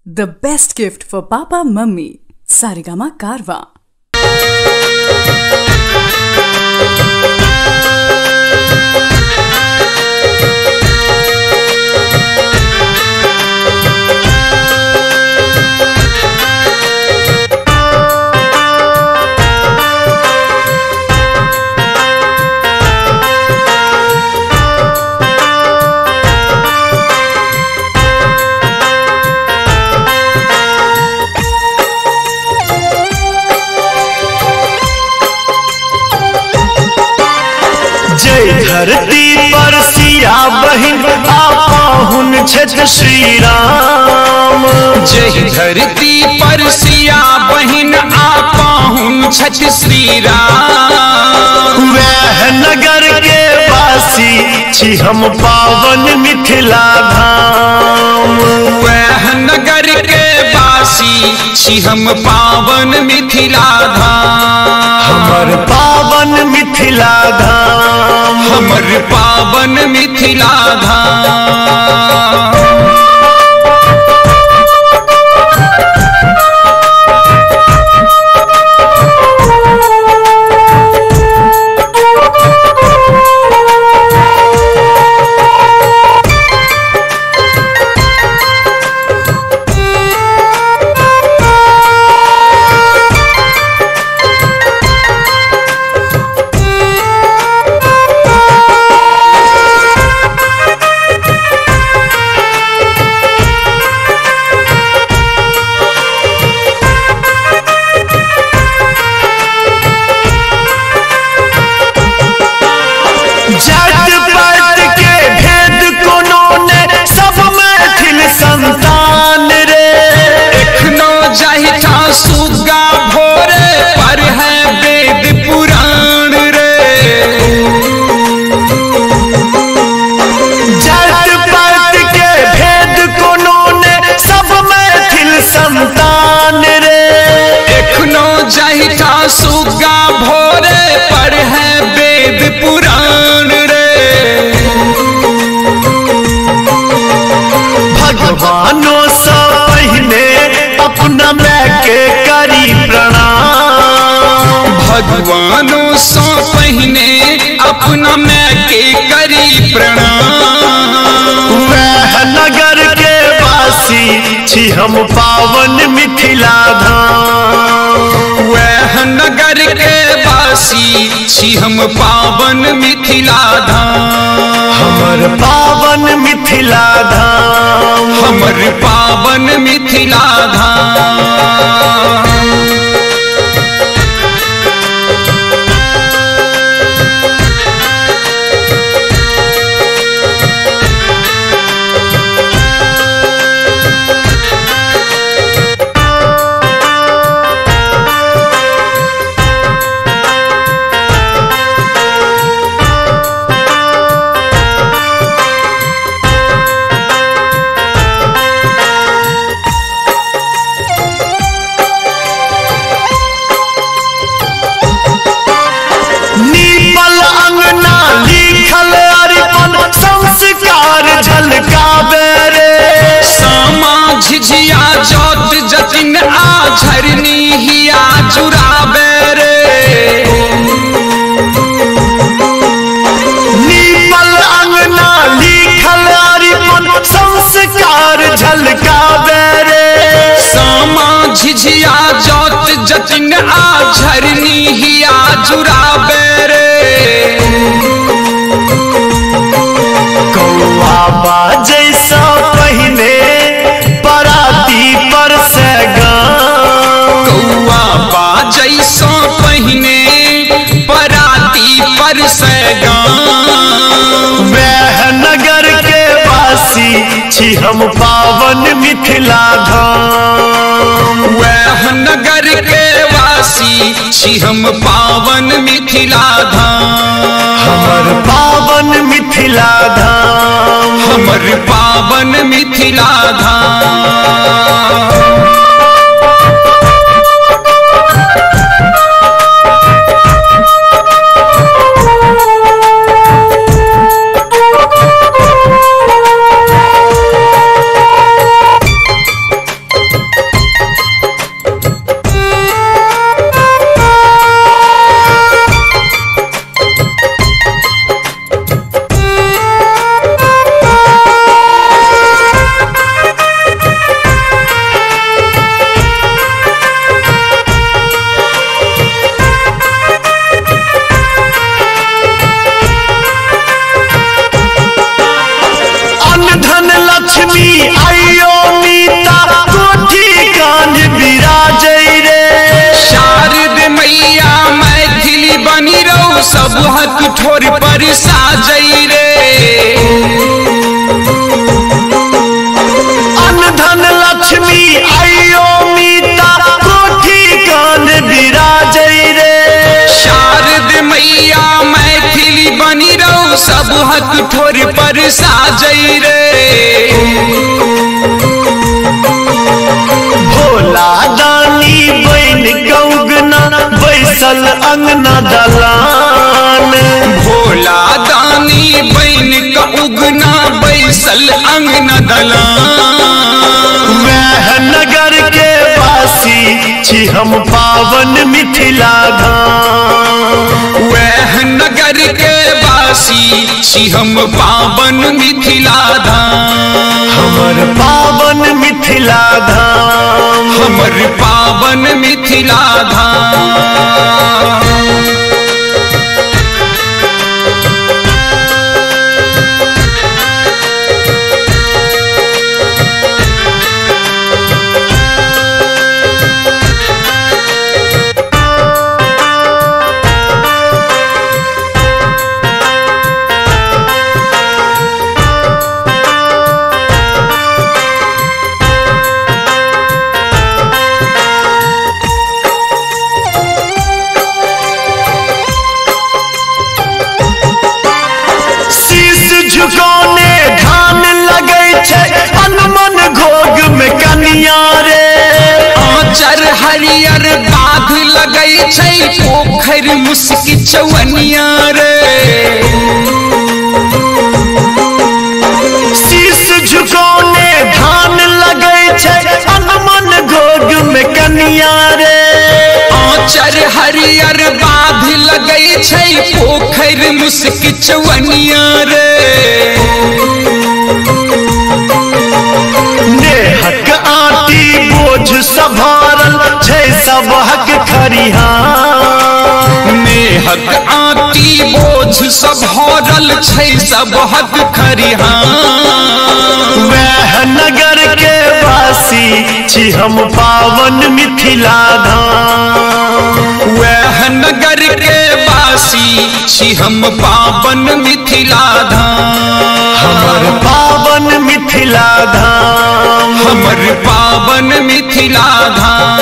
The best gift for Papa Mummy. Saregama Karwa. धरती पर सिया बहिन आपहुन छठ श्री राम। जय धरती पर सिया बहिन आपहुन छठ श्री राम। वह नगर के वासी छी हम पावन मिथिला धाम। वह नगर के वासी छी हम पावन मिथिला धाम। हमर पावन मिथिला धाम। हमर पावन मिथिला धाम। जात पात के भेद कोनो ने सब मैथिल संतान रे। एखनो जाहि था सुगा भोरे पर है वेद पुराण रे। जात पात के भेद कोनो ने सब मैथिल संतान रे। एखनो जाहि था सुगा भोरे पर है वेद पुराण। भगवानों से पहले अपना मैं के करी प्रणाम। भगवानों से पहले अपना मैं के करी प्रणाम। वह नगर के वासी छी हम पावन मिथिला धाम। वह नगर के वासी छी हम पावन मिथिला धाम। हमर पावन मिथिला धाम। हमर पावन मिथिला धाम। झिझिया जोत जतिन आ झरनी हिया जुराबे रे। नीपल अंगना लिखल अरिपन संस्कार झलकाबे रे। सामा झिझिया जोत जतिन आ झरनी हिया जुराबे रे। कौआ बाजै सँ पहिने पराती पर से गाम। कौआ बाजै सँ पहिने पराती पर से गाम। वह नगर के वासी छी हम पावन मिथिला धाम। वह नगर के वासी छी हम पावन मिथिला धाम। हमर पावन मिथिला धाम। हमर पावन मिथिला धाम। ठोर पर साजई रे। अन्न धन लक्ष्मी आइयो मीता कोठी कान बिराजई रे। शारद मैया मैथिली बनी रहो सब हक ठोर पर साजई रे। भोला दानी बन गौगना बैसल अंगना दलान। भोला दानी बन का उगना बैसल अंगना दलान। वह नगर के वासी छी हम पावन मिथिला धाम। वह नगर के वासी छी हम पावन मिथिला धाम। हमर पावन मिथिला धाम। हमर पावन मिथिला धाम। झुकोने धान लगे छे अनमन घोग में कनिया रे। आचर हरियर बाध लगे छे पोखर मुस्की चवनिया रे। शीश झुकोने धान लगे छे अनमन घोग में कनिया रे। आचर हरियर बाध लगे छे पोखर मुस्की चवनिया रे। नेहक आटी बोझ सभारल छे सब हक खरिहान। नेहक आटी बोझ सभारल छे सब हक खरिहान। वह नगर के वासी छी हम पावन मिथिला धाम। वह नगर के वासी छी हम पावन मिथिला धाम। हमर पावन मिथिला धाम। हमर पावन मिथिला धाम।